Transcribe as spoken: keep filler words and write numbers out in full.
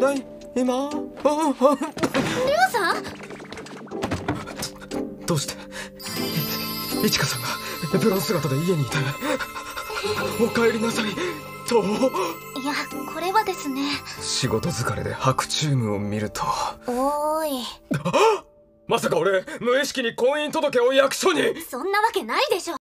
ない今。 レオさん？ どうしていちかさんがブラウス姿で家にいてお帰りなさいと。 いや、これはですね、 仕事疲れで白チュームを見ると。 おーい。 まさか俺無意識に婚姻届を役所に。 そんなわけないでしょ。